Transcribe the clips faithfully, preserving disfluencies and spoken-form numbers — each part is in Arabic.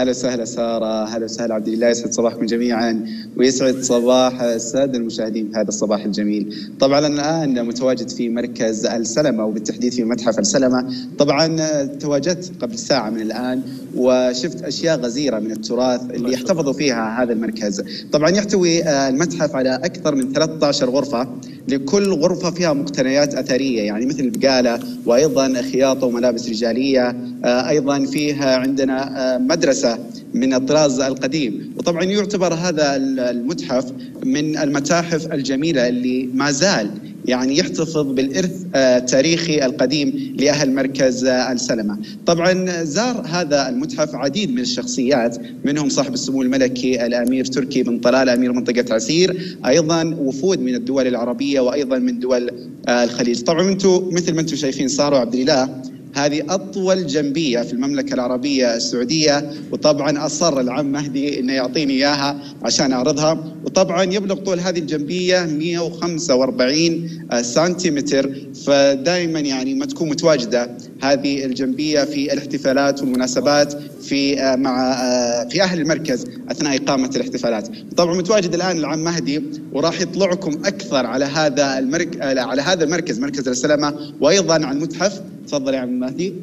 هلا وسهلا سارة، هلا وسهلا عبد الله، يسعد صباحكم جميعا ويسعد صباح السادة المشاهدين في هذا الصباح الجميل. طبعا أنا الآن متواجد في مركز السلمة وبالتحديد في متحف السلمة. طبعا تواجدت قبل ساعة من الآن وشفت أشياء غزيرة من التراث اللي يحتفظوا فيها هذا المركز. طبعا يحتوي المتحف على أكثر من ثلاثة عشر غرفة، لكل غرفة فيها مقتنيات أثرية يعني مثل البقالة وأيضا خياطة وملابس رجالية. أيضا فيها عندنا مدرسة من الطراز القديم. وطبعا يعتبر هذا المتحف من المتاحف الجميلة اللي ما زال يعني يحتفظ بالإرث التاريخي القديم لأهل مركز السلمة. طبعا زار هذا المتحف عديد من الشخصيات، منهم صاحب السمو الملكي الأمير تركي بن طلال أمير منطقة عسير، أيضا وفود من الدول العربية وأيضا من دول الخليج. طبعا أنتم مثل ما أنتم شايفين سارة وعبد الله، هذه أطول جنبية في المملكة العربية السعودية، وطبعا أصر العم مهدي إنه يعطيني إياها عشان أعرضها. وطبعا يبلغ طول هذه الجنبية مئة وخمسة وأربعين سنتيمتر، فدائما يعني ما تكون متواجدة هذه الجنبية في الاحتفالات والمناسبات في مع في أهل المركز أثناء إقامة الاحتفالات. طبعا متواجد الآن العم مهدي وراح يطلعكم أكثر على هذا المركز على هذا المركز مركز السلمة وأيضا عن المتحف. تفضل يا عم مهدي.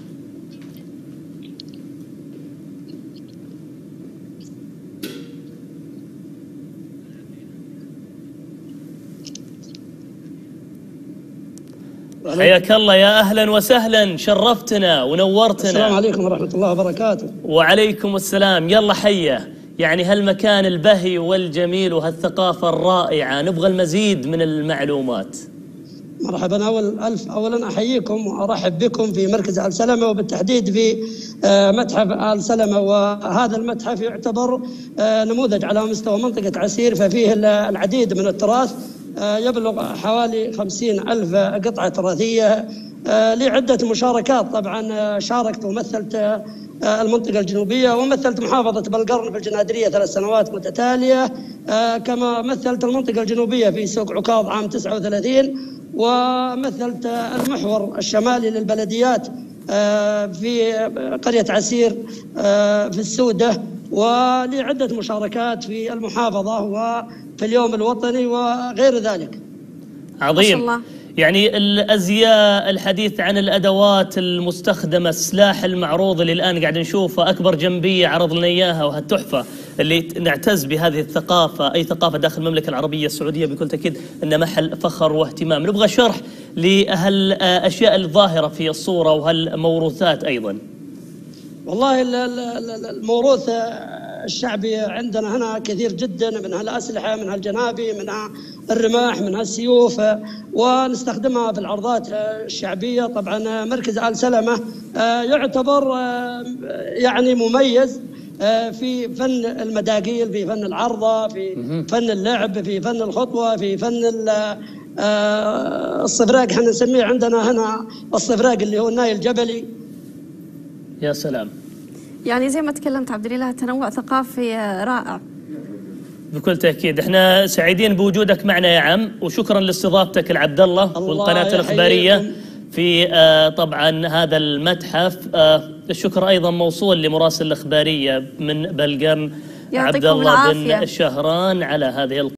حياك الله، يا أهلا وسهلا، شرفتنا ونورتنا. السلام عليكم ورحمة الله وبركاته. وعليكم السلام. يلا حيا، يعني هالمكان البهي والجميل وهالثقافة الرائعة، نبغى المزيد من المعلومات. مرحبا. أول ألف أولا أحييكم وأرحب بكم في مركز آل سلمة وبالتحديد في متحف آل سلمة. وهذا المتحف يعتبر نموذج على مستوى منطقة عسير، ففيه العديد من التراث يبلغ حوالي خمسين ألف قطعة تراثية لعدة مشاركات. طبعا شاركت ومثلت المنطقة الجنوبية ومثلت محافظة بلقرن في الجنادرية ثلاث سنوات متتالية، كما مثلت المنطقة الجنوبية في سوق عكاظ عام تسعة وثلاثين، ومثلت المحور الشمالي للبلديات في قرية عسير في السودة، ولعدة مشاركات في المحافظة وفي اليوم الوطني وغير ذلك. عظيم. يعني الأزياء، الحديث عن الأدوات المستخدمة، السلاح المعروض اللي الآن قاعد نشوفه، أكبر جنبية عرض لنا إياها وهالتحفة اللي نعتز بهذه الثقافة. أي ثقافة داخل المملكة العربية السعودية بكل تأكيد أن محل فخر واهتمام. نبغى شرح لهالأشياء الظاهرة في الصورة وهالموروثات أيضا. والله الموروث الشعبي عندنا هنا كثير جدا، من هالأسلحة، من هالجنابي، من الرماح، من هالسيوف، ونستخدمها في العرضات الشعبية. طبعا مركز آل سلمة يعتبر يعني مميز في فن المداقيل، في فن العرضة، في فن اللعب، في فن الخطوة، في فن الصفراق. احنا نسميه عندنا هنا الصفراق اللي هو الناي الجبلي. يا سلام. يعني زي ما تكلمت عبد الله، تنوع ثقافي رائع. بكل تأكيد احنا سعيدين بوجودك معنا يا عم، وشكرا لاستضافتك العبد الله والقناة الإخبارية في آه طبعا هذا المتحف. آه الشكر أيضا موصول لمراسل الإخبارية من بلقم عبد الله بن شهران على هذه